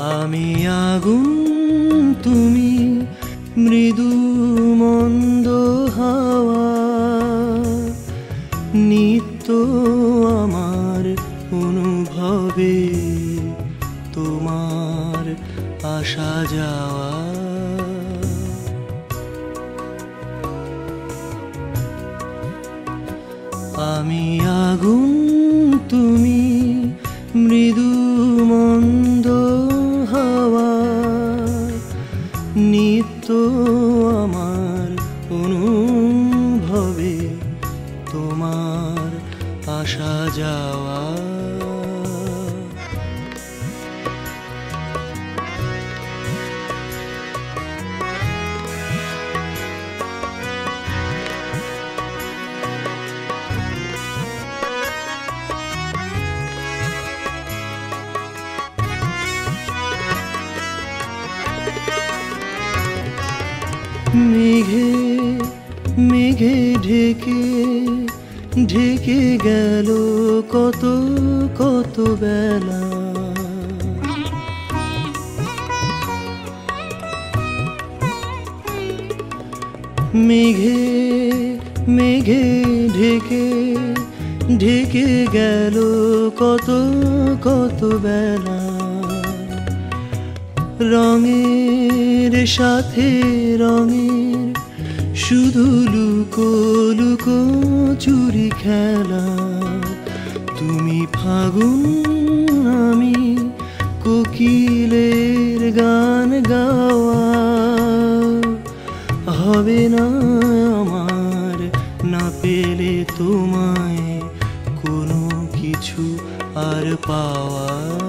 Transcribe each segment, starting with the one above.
আমি আগুন তুমি মৃদু মন্দ হাওয়া, নিত্য আমার অনুভবে তোমার আসা যাওয়া। আমি আগুন তুমি মৃদু মন্দ হাওয়া, নিত্য আমার অনুভবে তোমার আসা যাওয়া। মেঘে মেঘে ঢেকে ঢেকে গেল কত কত বেলা, মেঘে মেঘে ঢেকে ঢেকে গেল কত কত বেলা। রঙের সাথে রঙের শুধু লুকো লুকো চুরি খেলা। তুমি ফাগুন আমি কোকিলের গান গাওয়া, হবে না আমার না পেলে তোমায় কোনো কিছু আর পাওয়া।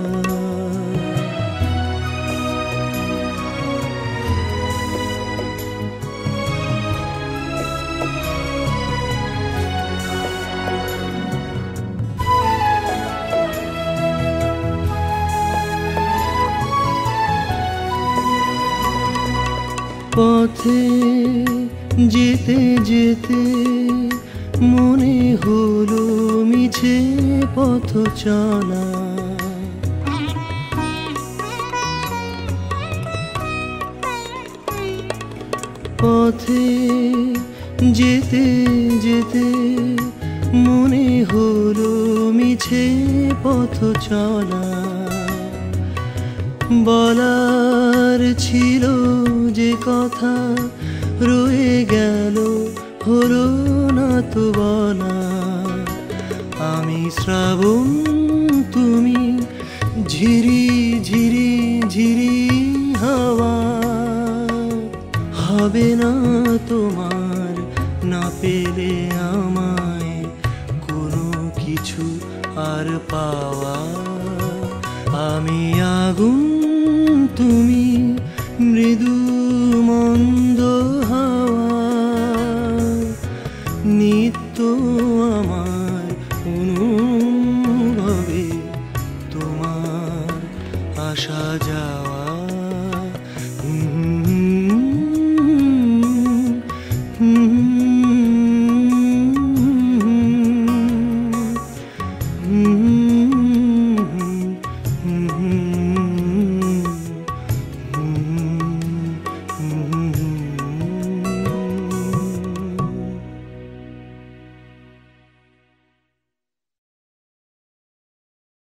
পথে যেতে যেতে মনে হলো মিছে পথ চলা। পথে যেতে যেতে মনে হলো মিছে পথ চলা। বলার ছিল যে কথা রয়ে গেল হলো না তো বলা। আমি শ্রাবণ তুমি ঝিরি ঝিরি ঝিরি হাওয়া, হবে না তোমার না পেলে আমায় কোনো কিছু আর পাওয়া। আমি আগুন